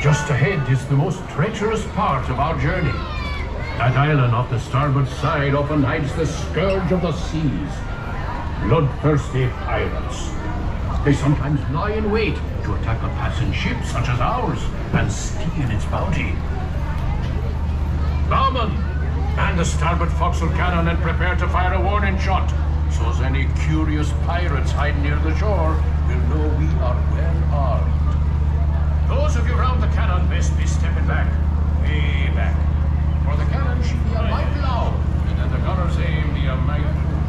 Just ahead is the most treacherous part of our journey. That island off the starboard side often hides the scourge of the seas. Bloodthirsty pirates. They sometimes lie in wait to attack a passing ship such as ours and steal its bounty. Bowman, man the starboard forecastle cannon and prepare to fire a warning shot, so as any curious pirates hiding near the shore will know we are well armed. Those of you round the cannon best be stepping back, way back, for the cannon should be a mite loud, and then the gunner's aim be a mite